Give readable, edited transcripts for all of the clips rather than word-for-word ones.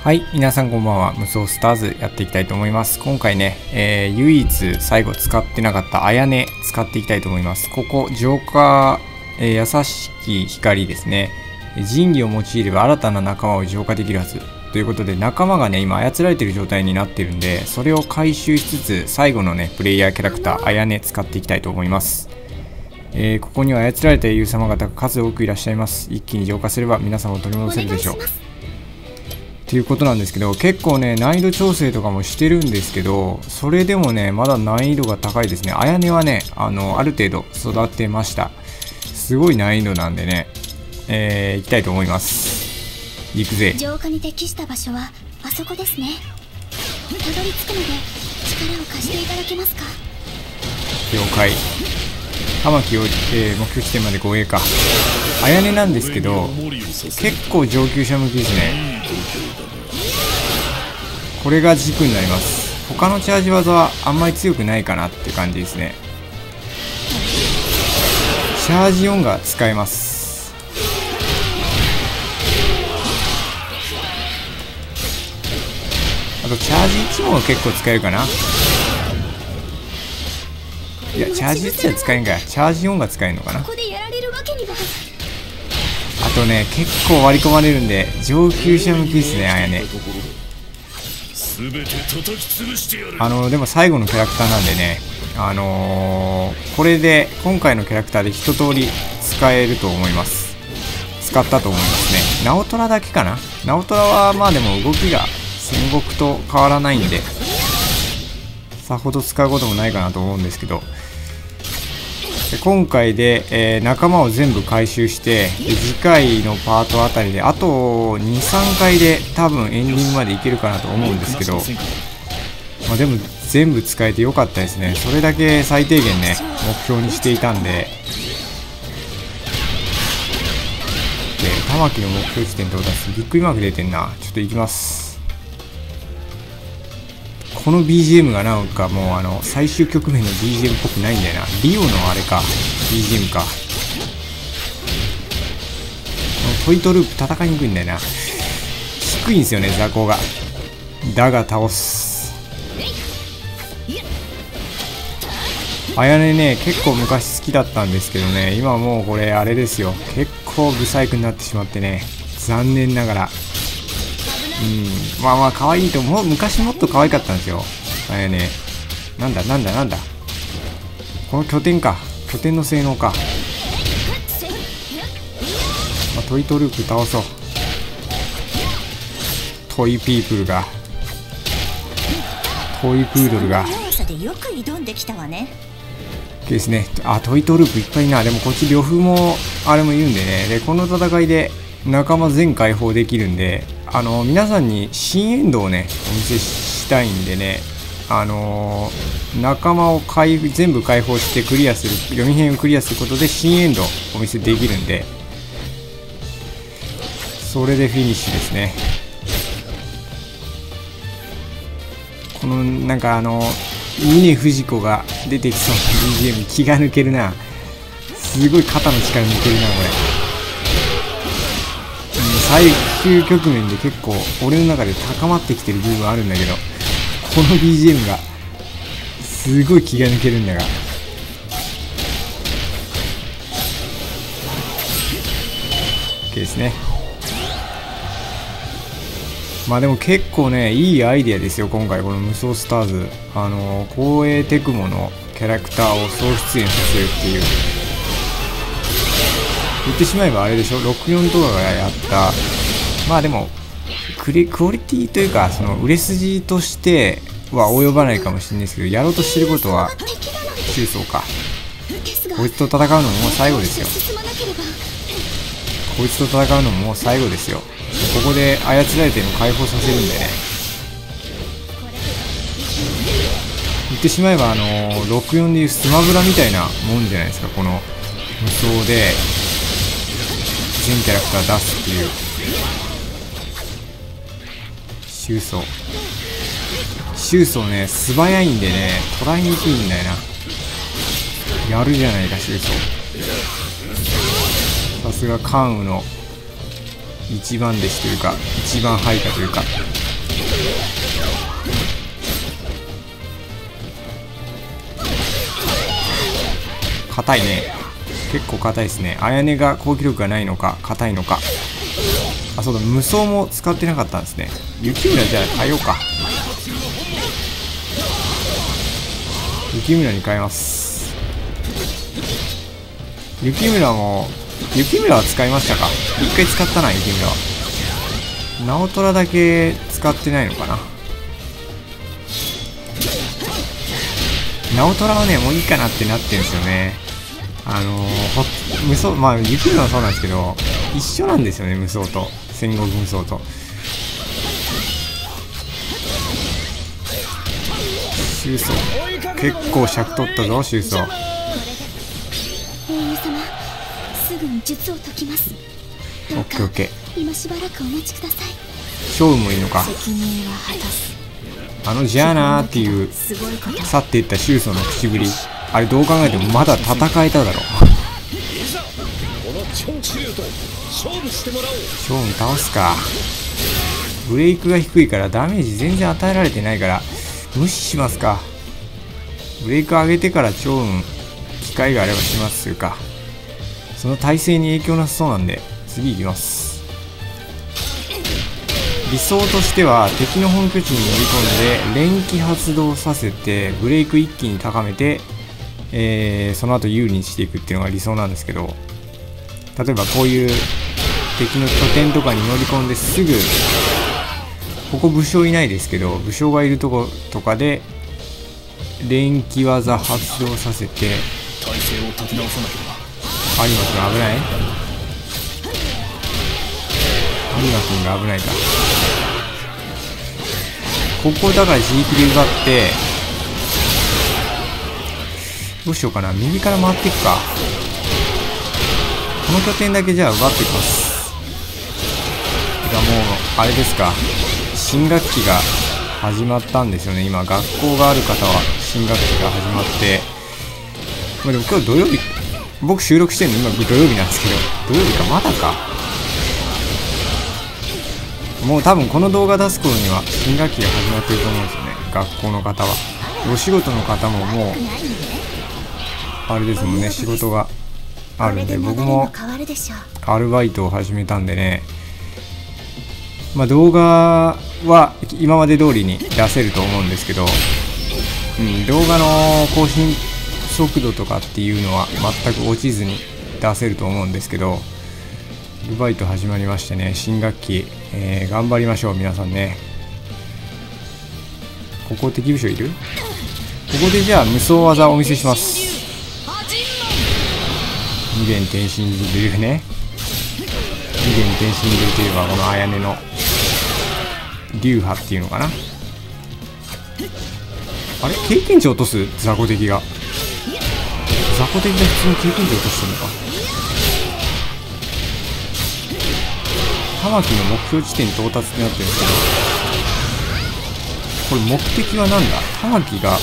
はい、皆さんこんばんは。無双スターズやっていきたいと思います。今回ね、唯一最後使ってなかったあやね使っていきたいと思います。ここ、浄化、優しき光ですね。神器を用いれば新たな仲間を浄化できるはず。ということで、仲間がね、今操られている状態になってるんで、それを回収しつつ、最後のね、プレイヤーキャラクター、あやね使っていきたいと思います。ここには操られた英雄様方が数多くいらっしゃいます。一気に浄化すれば皆様を取り戻せるでしょう。ということなんですけど、結構ね、難易度調整とかもしてるんですけど、それでもね、まだ難易度が高いですね。あやねはね、ある程度育てました。すごい難易度なんでね、行きたいと思います。行くぜ。 浄化に適した場所はあそこですね。たどり着くので力を貸していただけますか。 了解。玉木を、目標地点まで護衛か。あやねなんですけど、結構上級者向きですね。これが軸になります。他のチャージ技はあんまり強くないかなって感じですね。チャージ4が使えます。あとチャージ1も結構使えるかな。いや、チャージ1は使えんか。チャージ4が使えるのかな。あとね、結構割り込まれるんで上級者向きですね、あやね。でも最後のキャラクターなんでね、これで今回のキャラクターで一通り使えると思います。使ったと思いますね。直虎だけかな。直虎はまあでも動きが戦国と変わらないんで、さほど使うこともないかなと思うんですけど、今回で、仲間を全部回収して、次回のパートあたりであと 2,3 回で多分エンディングまでいけるかなと思うんですけど、まあ、でも全部使えてよかったですね。それだけ最低限ね目標にしていたんで、玉木の目標地点到達、びっくりマーク出てんな。ちょっと行きます。この BGM がなんかもう最終局面の BGM っぽくないんだよな。リオのあれか BGM か。このトイトループ戦いにくいんだよな。低いんですよね、雑魚が。だが倒す。あやねね、結構昔好きだったんですけどね、今もうこれあれですよ。結構ブサイクになってしまってね、残念ながら。まあまあ可愛いと思う。昔もっと可愛かったんですよ、あやね。なんだこの拠点か。拠点の性能か。まあ、トイトループ倒そう。トイピープルが、トイプードルがですね。あ、トイトループいっぱいいな。でもこっち呂布もあれもいるんでね。でこの戦いで仲間全解放できるんで、皆さんに新エンドをねお見せしたいんでね、仲間を全部解放してクリアする、読み編をクリアすることで新エンドお見せできるんで、それでフィニッシュですね。このなんか峰不二子が出てきそうな BGM 気が抜けるな。すごい肩の力抜けるなこれ。最終局面で結構俺の中で高まってきてる部分あるんだけど、この BGM がすごい気が抜けるんだが、 OK ですね。まあでも結構ねいいアイデアですよ今回この無双スターズ。光栄テクモのキャラクターを総出演させるっていう、言ってしまえばあれでしょ、64とかがやった、まあでもクオリティというかその売れ筋としては及ばないかもしれないですけど、やろうとしてることは中層か。こいつと戦うのももう最後ですよ。こいつと戦うのももう最後ですよ。ここで操られてるの解放させるんでね。言ってしまえば64でいうスマブラみたいなもんじゃないですか。この無双で全キャラクター出すっていう。周宗ね素早いんでね捉えにくいんだよな。やるじゃないか周宗。さすが関羽の一番弟子というか一番配下というか。硬いね。結構硬いですね。綾音が攻撃力がないのか硬いのか。あ、そうだ、無双も使ってなかったんですね。雪村じゃあ変えようか。雪村に変えます。雪村は使いましたか。一回使ったな。雪村は直虎だけ使ってないのかな。直虎はねもういいかなってなってるんですよね。無双、まあ雪村はそうなんですけど一緒なんですよね、無双と戦国無双と。周宗結構尺取ったぞ。周宗英雄様、すぐに術を解きます。 オッケーオッケー。 今しばらくお待ちください。 勝負もいいのか。じゃあなーっていう去っていった周宗の口ぶり、あれどう考えてもまだ戦えただろ。勝負倒すか。ブレイクが低いからダメージ全然与えられてないから無視しますか。ブレイク上げてから超運機会があればしまするか。その体勢に影響なさそうなんで次行きます。理想としては敵の本拠地に乗り込んで連機発動させてブレイク一気に高めて、その後有利にしていくっていうのが理想なんですけど、例えばこういう敵の拠点とかに乗り込んですぐ、ここ武将いないですけど武将がいるとことかで連機技発動させて、有馬君危ない。有馬君が危ないか。ここだから自力で奪って、どうしようかな。右から回っていくか。この拠点だけじゃあ奪っていきます。がもうあれですか、新学期が始まったんですよね。今学校がある方は新学期が始まって、まあ、でも今日土曜日、僕収録してるの今土曜日なんですけど、土曜日かまだか。もう多分この動画出す頃には新学期が始まってると思うんですよね、学校の方は。お仕事の方ももうあれですもんね、仕事があるんで。僕もアルバイトを始めたんでね、まあ動画は今まで通りに出せると思うんですけど、動画の更新速度とかっていうのは全く落ちずに出せると思うんですけど、アルバイト始まりましてね、新学期、頑張りましょう皆さんね。ここ敵武将いる？ここでじゃあ無双技をお見せします。二元転身流ね。二元転身流といえばこの綾音の流派っていうのかな。あれ経験値落とす雑魚敵が。雑魚敵が普通に経験値落としてるのか。玉木の目標地点到達ってなってるんですけど、これ目的は何だ。玉木が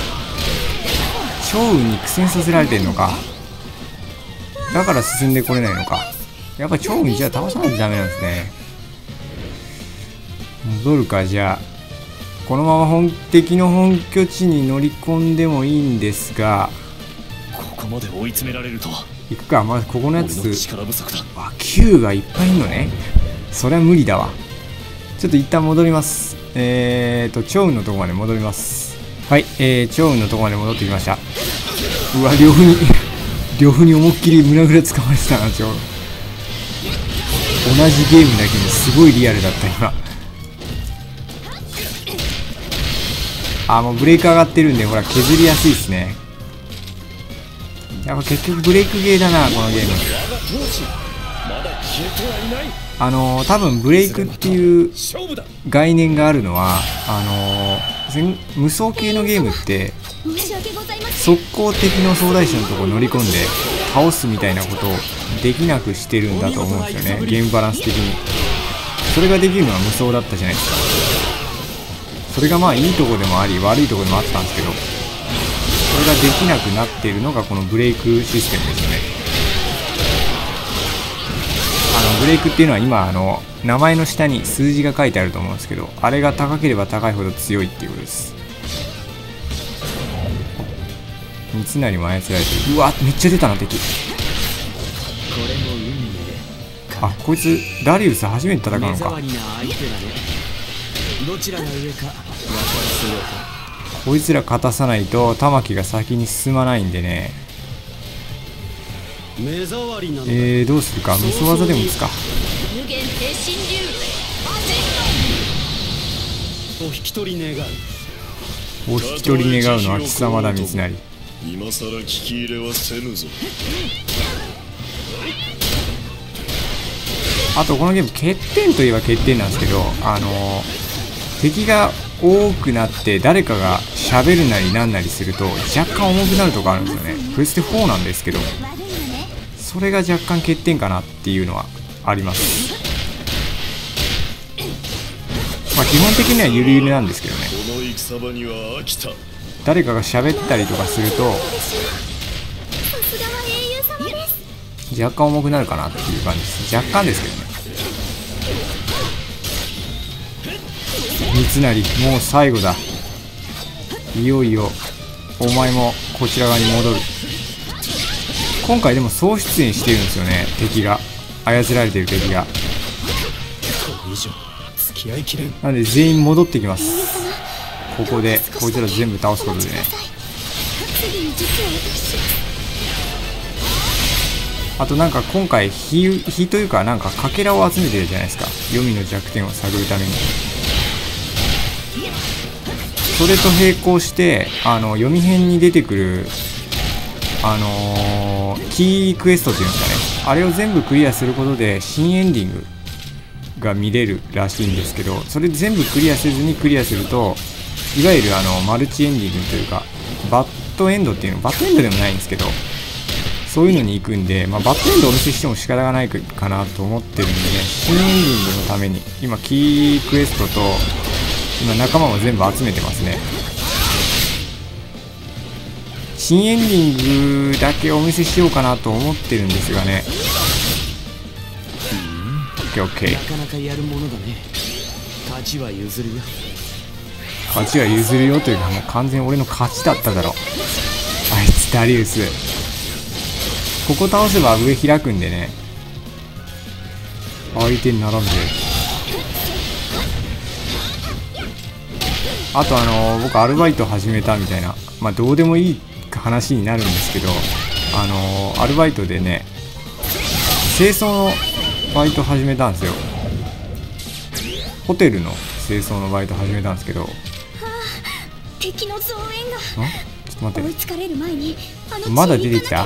趙雲に苦戦させられてるのか。だから進んでこれないのか。やっぱ趙雲じゃあ倒さないとダメなんですね。戻るか。じゃあこのまま敵の本拠地に乗り込んでもいいんですが、 ここまで追い詰められるとは。 行くか。まずここのやつ、Q がいっぱいいんのね。そりゃ無理だわ。ちょっと一旦戻ります。趙雲のとこまで戻ります。はい、趙雲のとこまで戻ってきました。うわ、両夫に思いっきり胸ぐらつかまれてたな、趙雲。同じゲームだけにすごいリアルだった今。あ、もうブレイク上がってるんで、ほら削りやすいですね。やっぱ結局ブレイクゲーだな、このゲーム。多分ブレイクっていう概念があるのは、無双系のゲームって速攻的の総大将のところ乗り込んで倒すみたいなことをできなくしてるんだと思うんですよね、ゲームバランス的に。それができるのは無双だったじゃないですか。それがまあいいとこでもあり悪いとこでもあったんですけど、それができなくなっているのがこのブレイクシステムですよね。 ブレイクっていうのは今名前の下に数字が書いてあると思うんですけど、あれが高ければ高いほど強いっていうことです。三成も操られてる。うわめっちゃ出たな敵。あこいつダリウス初めて戦うのか。こいつら勝たさないと玉木が先に進まないんでね。どうするか。無双技でも打つか。お引き取り願うのは貴様だ三成。 今さら聞き入れはせぬぞ。 あとこのゲーム欠点といえば欠点なんですけど、敵が多くなって誰かが喋るなりなんなりすると若干重くなるとこあるんですよね。プレステ4なんですけど、それが若干欠点かなっていうのはあります。まあ基本的にはゆるゆるなんですけどね。誰かが喋ったりとかすると若干重くなるかなっていう感じです。若干ですけどね。三成もう最後だ。いよいよお前もこちら側に戻る。今回でも総出演してるんですよね。敵が操られてる敵が。なんで全員戻ってきます。ここでこいつら全部倒すことでね。あとなんか今回火というかなんかかけらを集めてるじゃないですか。黄泉の弱点を探るために。それと並行して読み編に出てくるキークエストっていうんですかね、あれを全部クリアすることで新エンディングが見れるらしいんですけど、それ全部クリアせずにクリアするといわゆるマルチエンディングというかバッドエンドっていうの、バッドエンドでもないんですけどそういうのに行くんで、バッドエンドをお見せしても仕方がないかなと思ってるんでね、新エンディングのために今キークエストと今仲間も全部集めてますね。新エンディングだけお見せしようかなと思ってるんですがね。OK。なかなかやるものだね。勝ちは譲るよ。勝ちは譲るよというかもう完全に俺の勝ちだっただろ。あいつダリウス。ここ倒せば上開くんでね。相手に並んで。あと僕アルバイト始めたみたいな、どうでもいい話になるんですけど、アルバイトでね清掃のバイト始めたんですよ。ホテルの清掃のバイト始めたんですけど、 敵の増援がちょっと待って、 追いつかれる前にまだ出てきた。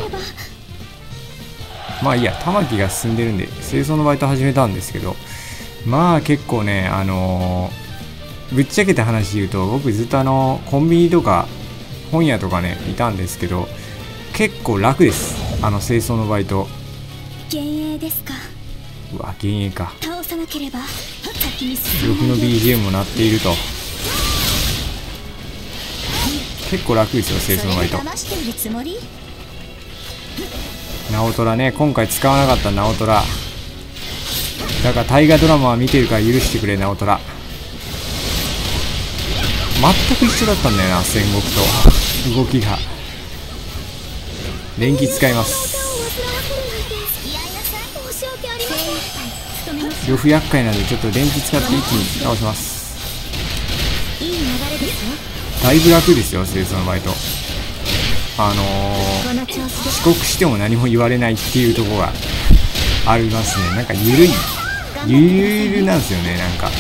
まあいいや、玉木が進んでるんで清掃のバイト始めたんですけど、結構ねぶっちゃけた話言うと僕ずっとコンビニとか本屋とかねいたんですけど結構楽です。清掃のバイト。 幻影ですか。 うわ幻影か。 倒さなければ先に進呂布の BGM も鳴っていると結構楽ですよ清掃のバイト。直虎ね、今回使わなかった直虎だから大河ドラマは見てるから許してくれ直虎。全く一緒だったんだよな戦国と動きが。連撃使います。呂布厄介なんでちょっと連撃使って一気に倒します。だいぶ楽ですよ清掃のバイト。遅刻しても何も言われないっていうところがありますね。なんかゆるなんですよね。なんか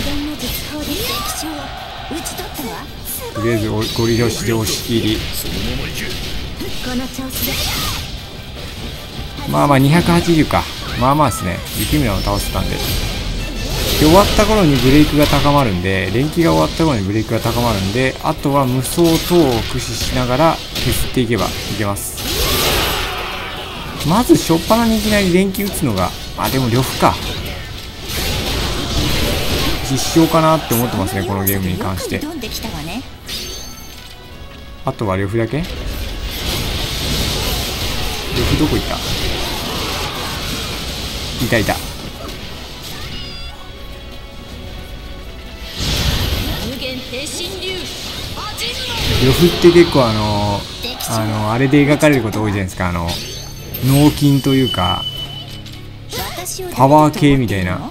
とりあえずゴリ押しで押し切り。280か。ですね。雪村を倒せたんで。で終わった頃にブレイクが高まるんで、連携が終わった頃にブレイクが高まるんで、あとは無双等を駆使しながら削っていけばいけます。まず初っ端にいきなり連携打つのがでも呂布か。必勝かなって思ってますねこのゲームに関して。あとは呂布だけ。呂布どこ行った。 いたいた。呂布って結構あれで描かれること多いじゃないですか。脳筋というかパワー系みたいな。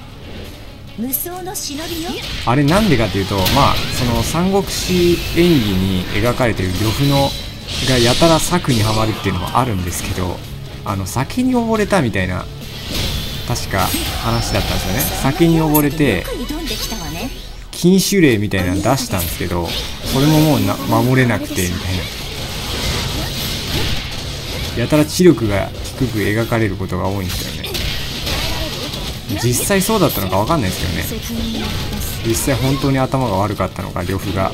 あれなんでかっていうと、まあその三国志演義に描かれてる呂布のがやたら策にはまるっていうのもあるんですけど、酒に溺れたみたいな確か話だったんですよね。酒に溺れて禁酒令みたいなの出したんですけど、それももう守れなくてみたいな、やたら知力が低く描かれることが多いんですよね。実際そうだったのか分かんないですけどね。実際本当に頭が悪かったのか呂布が。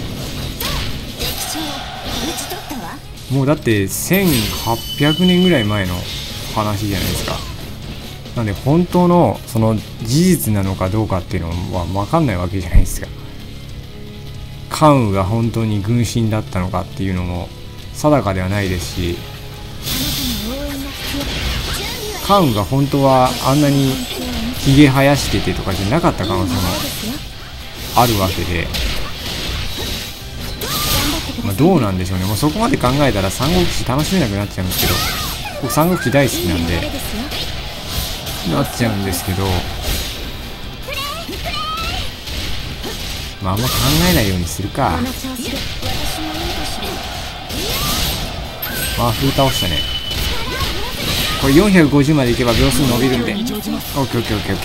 もうだって1800年ぐらい前の話じゃないですか。なんで本当のその事実なのかどうかっていうのは分かんないわけじゃないですか。関羽が本当に軍神だったのかっていうのも定かではないですし、関羽が本当はあんなにひげ生やしててとかじゃなかった可能性もあるわけで、まあ、どうなんでしょうね。もうそこまで考えたら三国志楽しめなくなっちゃうんですけど、僕三国志大好きなんでなっちゃうんですけど、まああんま考えないようにするか。まあ風倒したね。これ450までいけば秒数伸びるんで、オッケーオッケーオッケーオッケー。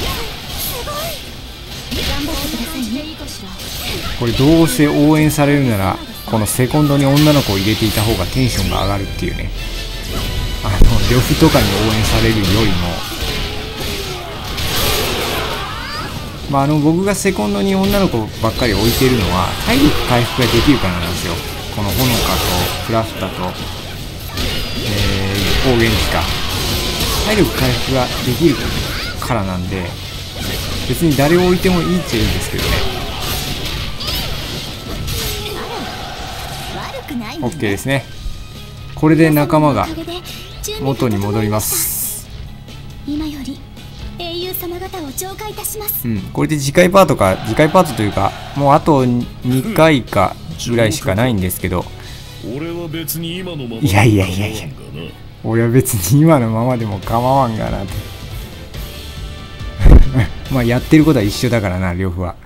これどうせ応援されるならこのセコンドに女の子を入れていた方がテンションが上がるっていうね。呂布とかに応援されるよりも、まあ僕がセコンドに女の子ばっかり置いてるのは体力回復ができるからなんですよ。このほのかとクラフタと光源氏か、体力回復ができるからなんで、別に誰を置いてもいいっちゃいいんですけどね。OK ですね。これで仲間が元に戻ります。 今より英雄様方を紹介いたします。 これで次回パートというか、もうあと2回かぐらいしかないんですけど、 俺は別に今のままいや俺は別に今のままでも構わんがなってまあやってることは一緒だからな、呂布は。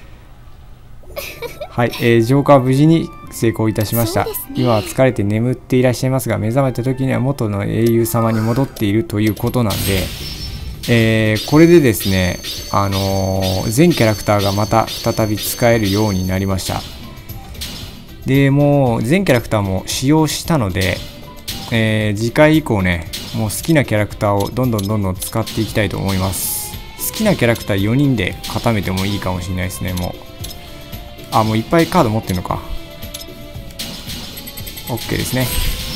はい、浄化は無事に成功いたしました。今は疲れて眠っていらっしゃいますが、目覚めた時には元の英雄様に戻っているということなんで、これでですね、全キャラクターがまた再び使えるようになりました。でもう全キャラクターも使用したので、次回以降ね、もう好きなキャラクターをどんどん使っていきたいと思います。好きなキャラクター4人で固めてもいいかもしれないですね。もういっぱいカード持ってるのか。 OK ですね。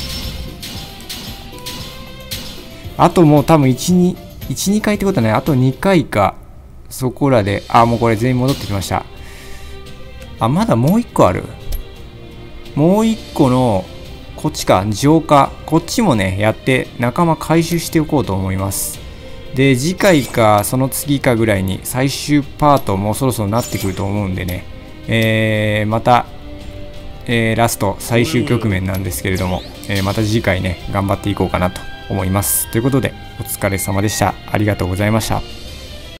あともう多分1,2 回ってことはない。あと2回かそこらで、もうこれ全員戻ってきました。まだもう1個ある。もう1個のこっちか、浄化、こっちもねやって仲間回収しておこうと思います。で次回かその次かぐらいに最終パートもうそろそろなってくると思うんでね、また、ラスト最終局面なんですけれども、また次回ね頑張っていこうかなと思います。ということでお疲れ様でした。ありがとうございました。